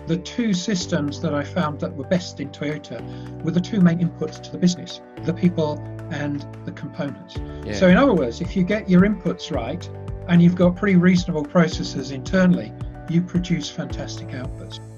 The two systems that I found that were best in Toyota were the two main inputs to the business, the people and the components. Yeah. So in other words, if you get your inputs right and you've got pretty reasonable processes internally, you produce fantastic outputs.